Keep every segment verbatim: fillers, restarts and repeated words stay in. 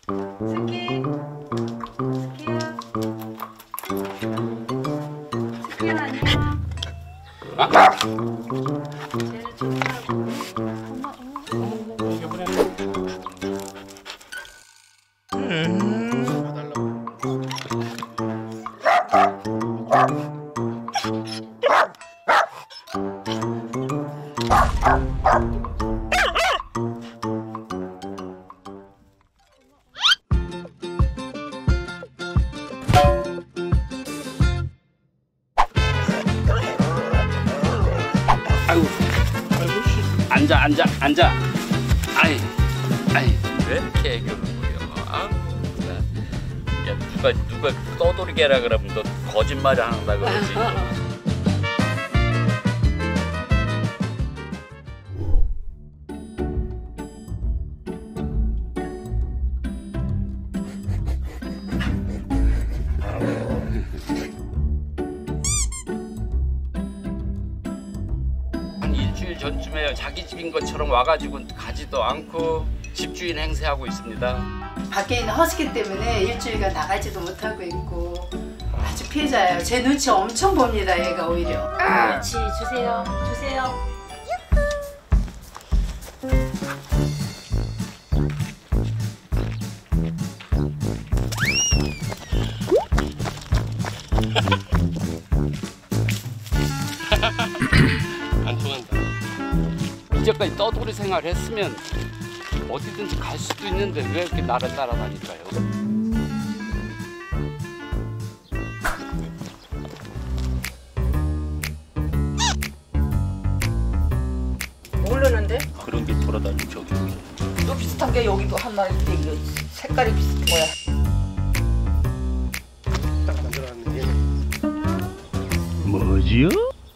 스키. 스키야. 스키야 안녕. 아? 쟤를 조심하고. 엄마, 어머. 이게 뭐냐? 아이고, 아이고 씨. 앉아, 앉아, 앉아. 아이, 아이. 왜 이렇게 애교를 부려? 아, 야 누가 누가 떠돌이게 하라 그러면 너 거짓말을 한다 그러지. 한 일주일 전쯤에 자기 집인 것처럼 와가지고 가지도 않고 집주인 행세하고 있습니다. 밖에 있는 허스키 때문에 일주일간 나가지도 못하고 있고 아주 피해자예요. 제 눈치 엄청 봅니다. 얘가 오히려. 그렇지. 주세요. 주세요. 안 통한다. 이제까지 떠돌이 생활을 했으면 어디든지 갈 수도 있는데 왜 이렇게 나를 따라다닐까요? 모르는데? 그런 게 돌아다니는 저기. 또 비슷한 게 여기도 한 마리인데 이거 색깔이 비슷한 거야. 딱 만들어놨네. 뭐지요?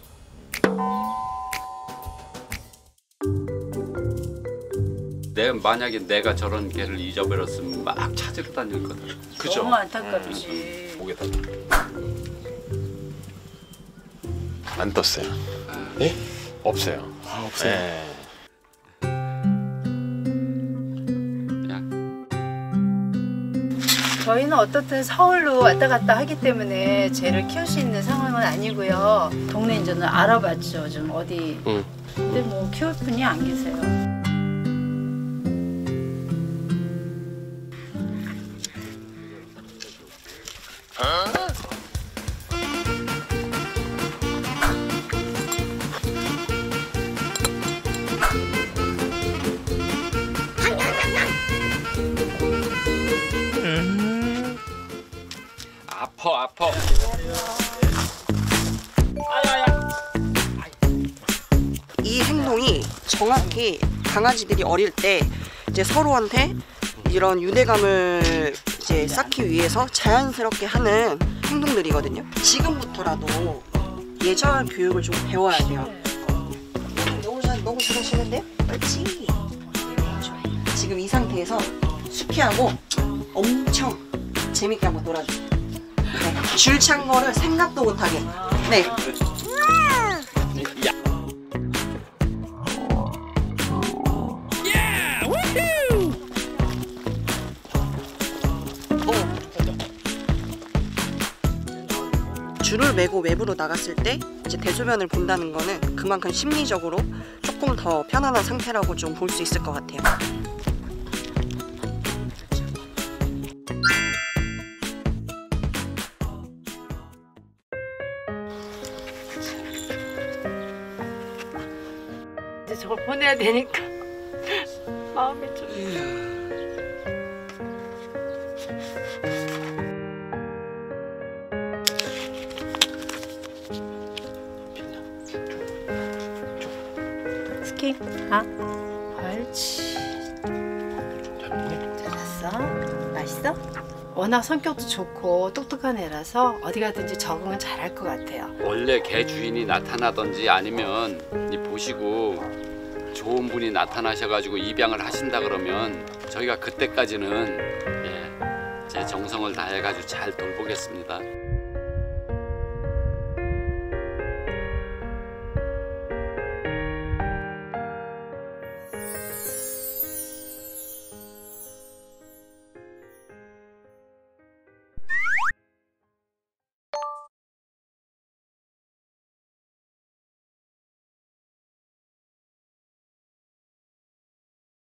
내 만약에 내가 저런 개를 잊어버렸으면 막 찾으러 다닐 거다. 그죠? 너무 안타깝지. 목에다. 안 떴어요. 예? 없어요. 아 없어요. 네. 저희는 어떻든 서울로 왔다 갔다 하기 때문에 쟤를 키울 수 있는 상황은 아니고요. 동네 인저는 알아봤죠. 좀 어디. 응. 근데 뭐 키울 분이 안 계세요. 아파, 아파. 이 행동이 정확히 강아지들이 어릴 때 이제 서로한테 이런 유대감을 이제 쌓기 위해서 자연스럽게 하는 행동들이거든요. 지금부터라도 예절 교육을 좀 배워야 돼요. 너무 잘, 너무 잘하시는데요? 옳지. 좋아요. 지금 이 상태에서 수피하고 엄청 재밌게 한번 놀아줘요. 네. 줄 찬 거를 생각도 못하게. 네. 줄을 메고 외부로 나갔을 때 이제 대소변을 본다는 거는 그만큼 심리적으로 조금 더 편안한 상태라고 좀 볼 수 있을 것 같아요. 이제 저걸 보내야 되니까 마음이 좀. 스키. 아, 옳지. 잘했어. 맛있어? 워낙 성격도 좋고 똑똑한 애라서 어디 가든지 적응은 잘할 것 같아요. 원래 개 주인이 나타나든지 아니면 이 보시고 좋은 분이 나타나셔가지고 입양을 하신다 그러면 저희가 그때까지는 예, 제 정성을 다해가지고 잘 돌보겠습니다.